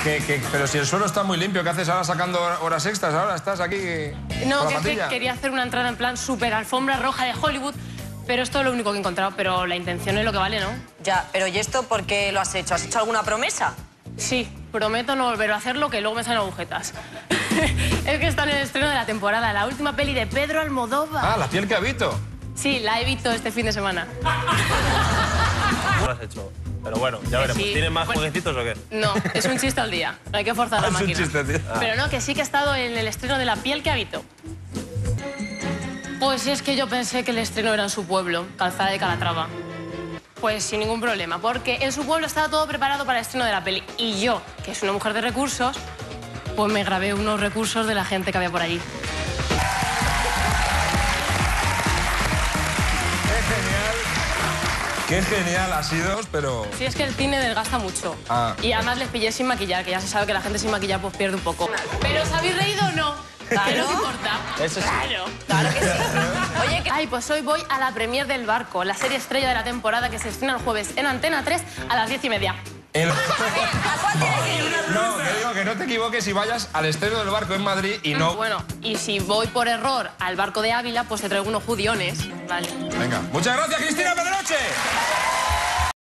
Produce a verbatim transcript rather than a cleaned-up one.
Que, que, pero si el suelo está muy limpio, ¿qué haces ahora sacando horas extras? Ahora estás aquí No, con que, la que patilla. quería hacer una entrada en plan súper alfombra roja de Hollywood, pero esto es lo único que he encontrado, pero la intención es lo que vale, ¿no? Ya, pero ¿y esto por qué lo has hecho? ¿Has hecho alguna promesa? Sí, prometo no volver a hacerlo, que luego me salen agujetas. Es que está en el estreno de la temporada, la última peli de Pedro Almodóvar. Ah, La piel que habito. Sí, la he visto este fin de semana. No lo has hecho. Pero bueno, ya veremos. Sí. ¿Tienes más Bueno. jueguecitos o qué? No, es un chiste al día. No hay que forzar la Es un máquina. chiste, tío. Pero no, que sí que he estado en el estreno de La piel que habito. Pues sí, es que yo pensé que el estreno era en su pueblo, Calzada de Calatrava. Pues sin ningún problema, porque en su pueblo estaba todo preparado para el estreno de la peli. Y yo, que soy una mujer de recursos, pues me grabé unos recursos de la gente que había por allí. Qué genial ha sido, pero... Sí, es que el cine desgasta mucho. Ah. Y además les pillé sin maquillar, que ya se sabe que la gente sin maquillar pues pierde un poco. ¿Pero os habéis reído o no? Claro. ¿Qué nos importa? Eso sí. Claro. Claro que sí. Oye, que... Ay, pues hoy voy a la premier del Barco, la serie estrella de la temporada que se estrena el jueves en Antena tres a las diez y media. El... ¿A cuál tienes que ir? No, que digo que no te equivoques y vayas al estreno del Barco en Madrid y no... Bueno, y si voy por error al Barco de Ávila, pues te traigo unos judiones. Vale. Venga. Muchas gracias, Cristina Pedroche.